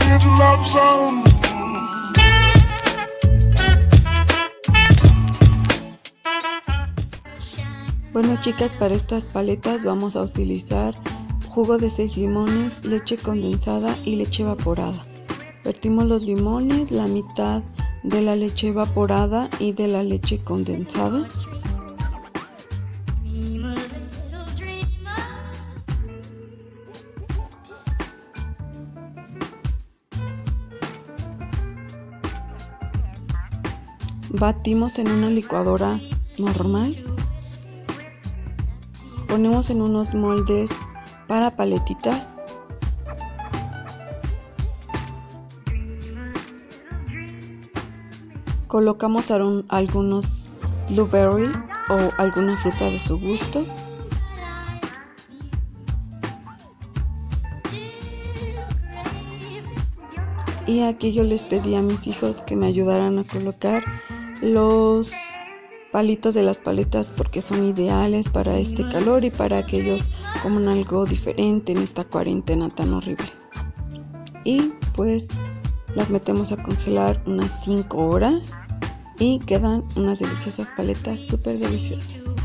singing the love song. Bueno, chicas, para estas paletas vamos a utilizar jugo de 6 limones, leche condensada y leche evaporada. Vertimos los limones, la mitad de la leche evaporada y de la leche condensada. Batimos en una licuadora normal. Ponemos en unos moldes para paletitas. Colocamos algunos blueberries o alguna fruta de su gusto. Y aquí yo les pedí a mis hijos que me ayudaran a colocar los palitos de las paletas porque son ideales para este calor y para que ellos coman algo diferente en esta cuarentena tan horrible. Y pues las metemos a congelar unas 5 horas y quedan unas deliciosas paletas súper deliciosas.